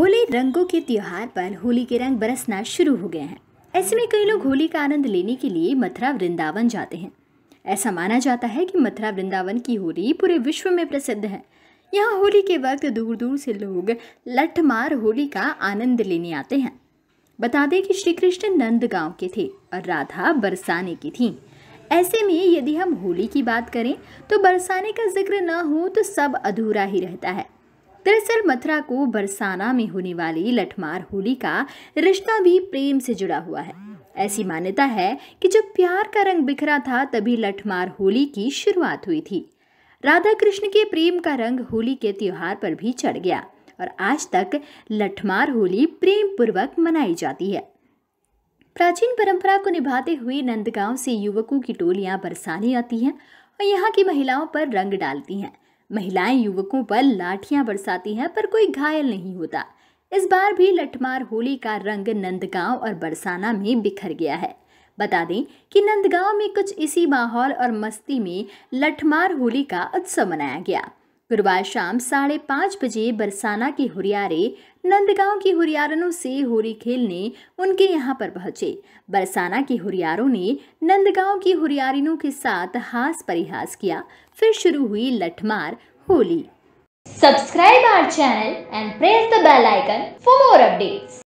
होली रंगों के त्योहार पर होली के रंग बरसना शुरू हो गए हैं। ऐसे में कई लोग होली का आनंद लेने के लिए मथुरा वृंदावन जाते हैं। ऐसा माना जाता है कि मथुरा वृंदावन की होली पूरे विश्व में प्रसिद्ध है। यहाँ होली के वक्त दूर दूर से लोग लठमार होली का आनंद लेने आते हैं। बता दें कि श्री कृष्ण नंदगांव के थे और राधा बरसाने की थी। ऐसे में यदि हम होली की बात करें तो बरसाने का जिक्र न हो तो सब अधूरा ही रहता है। दरअसल मथुरा को बरसाना में होने वाली लठमार होली का रिश्ता भी प्रेम से जुड़ा हुआ है। ऐसी मान्यता है कि जब प्यार का रंग बिखरा था तभी लठमार होली की शुरुआत हुई थी। राधा कृष्ण के प्रेम का रंग होली के त्योहार पर भी चढ़ गया और आज तक लठमार होली प्रेम पूर्वक मनाई जाती है। प्राचीन परंपरा को निभाते हुए नंदगांव से युवकों की टोलियां बरसाने आती हैं और यहाँ की महिलाओं पर रंग डालती हैं। महिलाएं युवकों पर लाठियां बरसाती हैं पर कोई घायल नहीं होता। इस बार भी लठमार होली का रंग नंदगांव और बरसाना में बिखर गया है। बता दें कि नंदगांव में कुछ इसी माहौल और मस्ती में लठमार होली का उत्सव मनाया गया। गुरुवार शाम 5:30 बजे बरसाना के हुरियारे नंदगांव की हुरियारनों से होली खेलने उनके यहाँ पर पहुंचे। बरसाना के हुरियारों ने नंदगांव की हुरियारिनों के साथ हास परिहास किया। फिर शुरू हुई Lathmar Holi. Subscribe our channel and press the bell icon for more updates.